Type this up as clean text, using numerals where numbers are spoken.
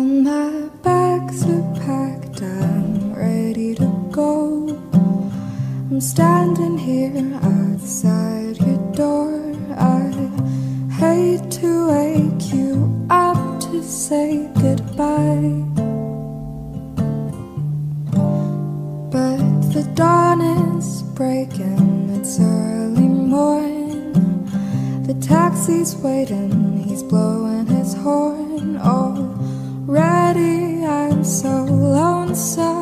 my bags are packed, I'm ready to go. I'm standing here outside your door. I hate to wake you up to say goodbye, but the dawn is breaking, it's early morn. The taxi's waiting, he's blowing his horn. Already I'm so lonesome.